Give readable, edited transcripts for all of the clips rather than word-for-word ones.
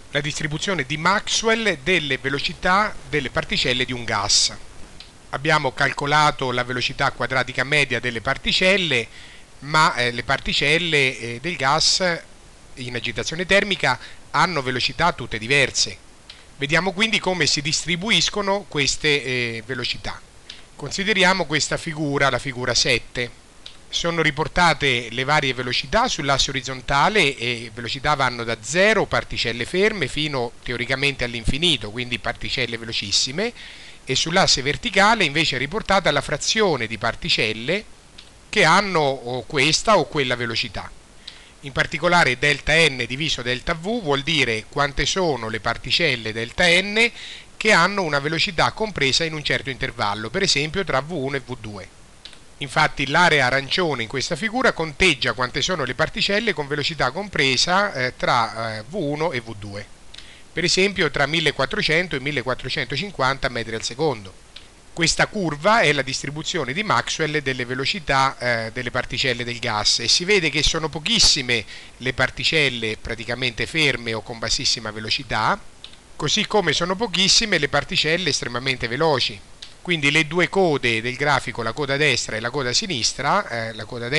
la distribuzione di Maxwell delle velocità delle particelle di un gas. Abbiamo calcolato la velocità quadratica media delle particelle, ma le particelle del gas in agitazione termica hanno velocità tutte diverse. Vediamo quindi come si distribuiscono queste velocità. Consideriamo questa figura, la figura 7. Sono riportate le varie velocità sull'asse orizzontale e velocità vanno da 0, particelle ferme, fino teoricamente all'infinito, quindi particelle velocissime, e sull'asse verticale invece è riportata la frazione di particelle che hanno questa o quella velocità. In particolare delta n diviso delta v vuol dire quante sono le particelle delta n che hanno una velocità compresa in un certo intervallo, per esempio tra v1 e v2. Infatti l'area arancione in questa figura conteggia quante sono le particelle con velocità compresa tra v1 e v2, per esempio tra 1400 e 1450 metri al secondo. Questa curva è la distribuzione di Maxwell delle velocità delle particelle del gas e si vede che sono pochissime le particelle praticamente ferme o con bassissima velocità, così come sono pochissime le particelle estremamente veloci. Quindi le due code del grafico, la coda destra e la coda sinistra,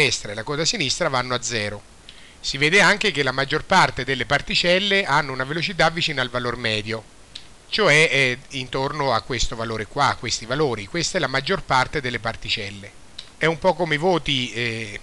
vanno a 0. Si vede anche che la maggior parte delle particelle hanno una velocità vicina al valor medio, cioè intorno a questo valore qua, a questi valori. Questa è la maggior parte delle particelle. È un po' come i voti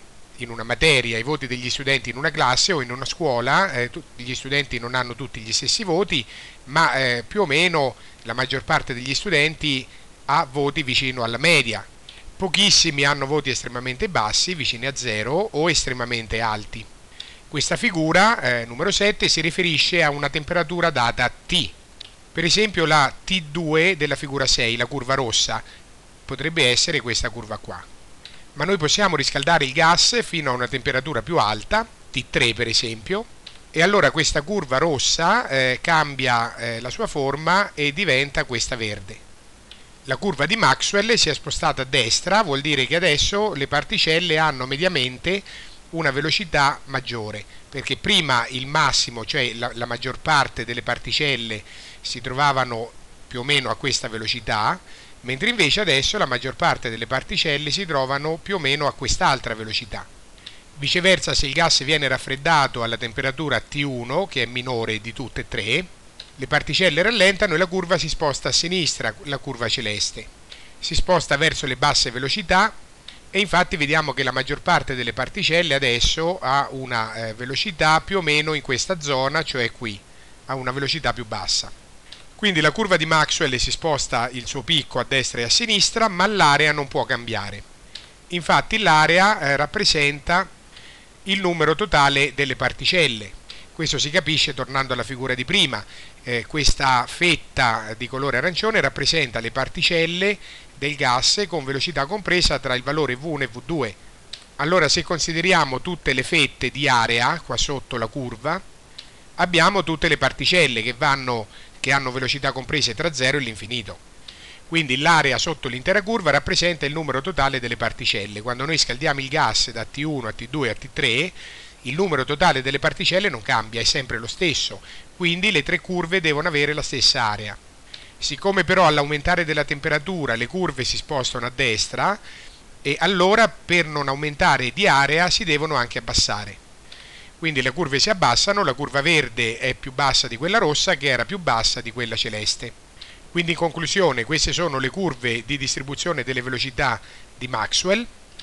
in una materia, i voti degli studenti in una classe o in una scuola. Gli studenti non hanno tutti gli stessi voti, ma più o meno la maggior parte degli studenti ha voti vicino alla media. Pochissimi hanno voti estremamente bassi, vicini a 0, o estremamente alti. Questa figura, numero 7, si riferisce a una temperatura data T. Per esempio la T2 della figura 6, la curva rossa, potrebbe essere questa curva qua. Ma noi possiamo riscaldare il gas fino a una temperatura più alta, T3 per esempio, e allora questa curva rossa cambia la sua forma e diventa questa verde. La curva di Maxwell si è spostata a destra, vuol dire che adesso le particelle hanno mediamente una velocità maggiore, perché prima il massimo, cioè la maggior parte delle particelle si trovavano più o meno a questa velocità, mentre invece adesso la maggior parte delle particelle si trovano più o meno a quest'altra velocità. Viceversa, se il gas viene raffreddato alla temperatura T1, che è minore di tutte e tre, le particelle rallentano e la curva si sposta a sinistra, la curva celeste. Si sposta verso le basse velocità e infatti vediamo che la maggior parte delle particelle adesso ha una velocità più o meno in questa zona, cioè qui, ha una velocità più bassa. Quindi la curva di Maxwell si sposta il suo picco a destra e a sinistra, ma l'area non può cambiare. Infatti l'area rappresenta il numero totale delle particelle. Questo si capisce tornando alla figura di prima. Questa fetta di colore arancione rappresenta le particelle del gas con velocità compresa tra il valore V1 e V2. Allora, se consideriamo tutte le fette di area qua sotto la curva, abbiamo tutte le particelle che hanno velocità comprese tra 0 e l'infinito. Quindi l'area sotto l'intera curva rappresenta il numero totale delle particelle. Quando noi scaldiamo il gas da T1 a T2 a T3, il numero totale delle particelle non cambia, è sempre lo stesso, quindi le tre curve devono avere la stessa area. Siccome però all'aumentare della temperatura le curve si spostano a destra, e allora per non aumentare di area si devono anche abbassare. Quindi le curve si abbassano, la curva verde è più bassa di quella rossa, che era più bassa di quella celeste. Quindi in conclusione queste sono le curve di distribuzione delle velocità di Maxwell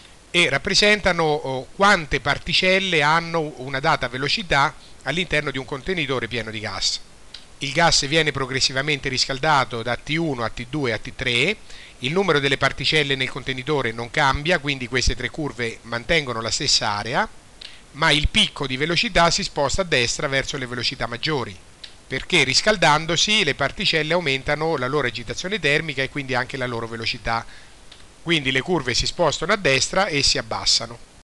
e rappresentano quante particelle hanno una data velocità all'interno di un contenitore pieno di gas. Il gas viene progressivamente riscaldato da T1 a T2 a T3, il numero delle particelle nel contenitore non cambia, quindi queste tre curve mantengono la stessa area, ma il picco di velocità si sposta a destra verso le velocità maggiori, perché riscaldandosi le particelle aumentano la loro agitazione termica e quindi anche la loro velocità. Quindi le curve si spostano a destra e si abbassano.